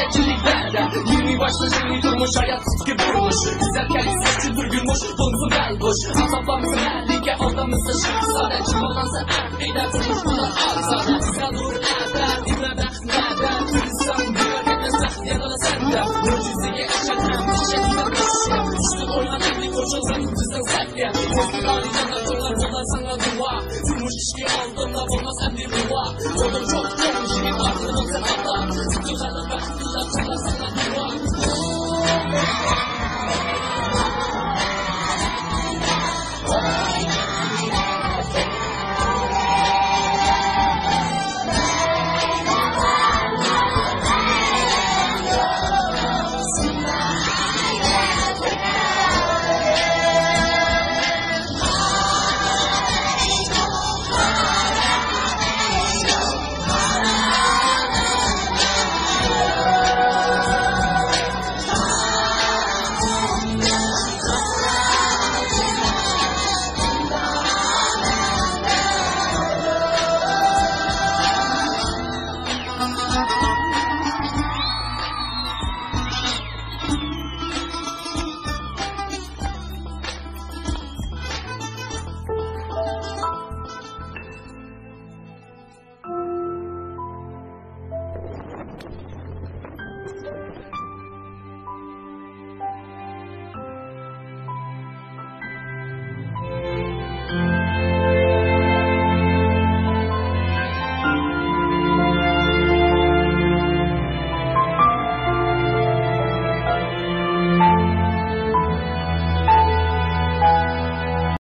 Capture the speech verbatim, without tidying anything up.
Gerçekliklerde yirmi başta yeni durmuş, hayat sıkı vurmuş. Güzel kendisi küldür gülmüş, donuzun kayboş. Asaplarımızın her lige aldığımızda şık sade. Çıkmalansa er eder tutmuş bunlar alsade. Güzel dur erder, dinle ben nereden. Kırılsam diyor etmez ben yanına sende. Mucizeye yaşatan bir şekilde koşuyor. Düştün oynan emri koşulsan kızdan saklıya. Korkun ağrıcanlar